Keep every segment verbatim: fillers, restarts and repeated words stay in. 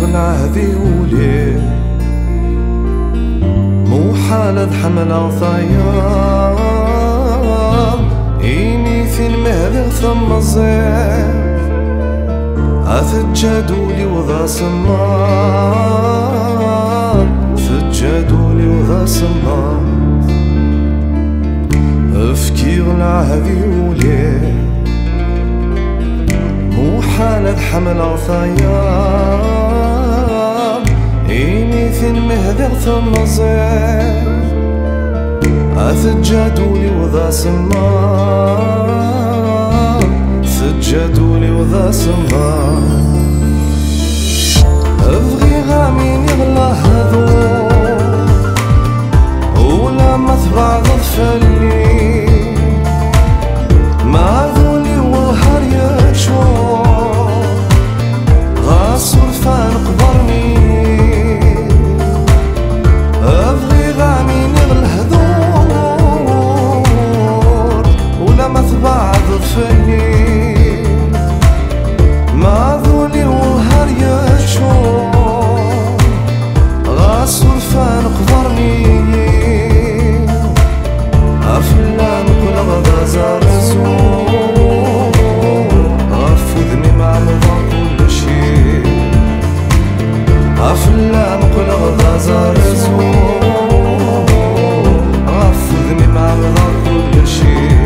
العهدي ولي مو حالة حمل عطايا إيني في المهد ثم الزيف أثجدولي وذا سمار ثجدولي وذا سمار افكير العهدي ولي مو حالة حمل عطايا إيني في المهد ثم الزيف أثجدولي وذا سمار سجدولي وذا سمار ابغي غامين يغلى هذو ولا مثبع ظفلي ما ذولي والهر يتشوف غاصر فان قبرني ابغي غامين يغلى هذو ولا مثبع ظفلي ما ذولي والهر يتشوف غاصر فان قبرني أفلام كل غدا زار زور غفذني مع نظام كل شيء أفلام كل غدا زار زور غفذني مع نظام كل شيء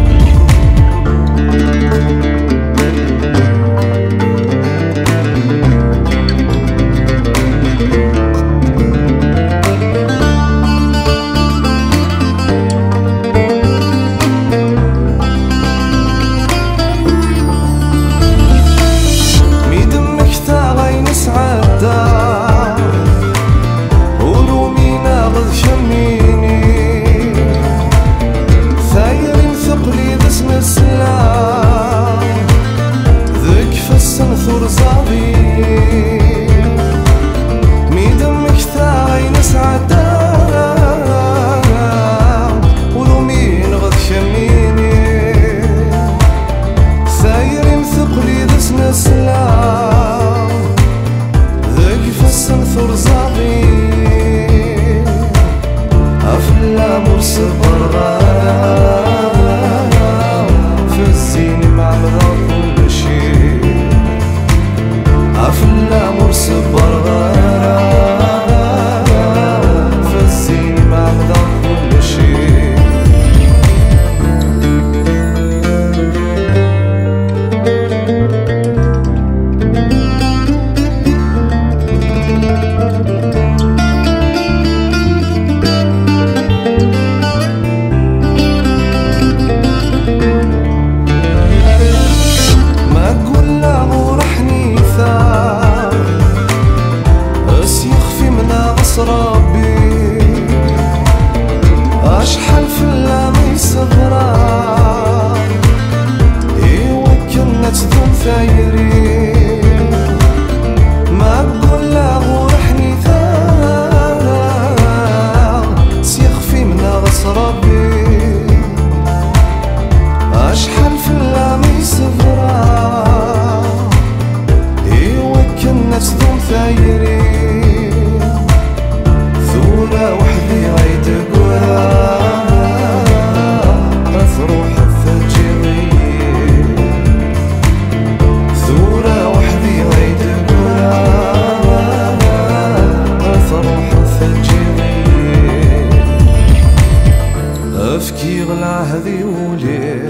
العهدي ولي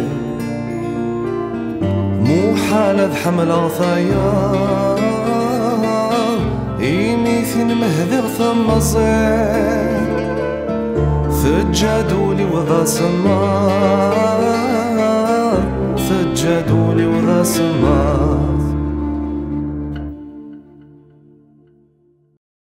مو حالة حمل عطايا إيني في المهد ثم الزيف ثجدولي وذا سمار ثجدولي وذا سمار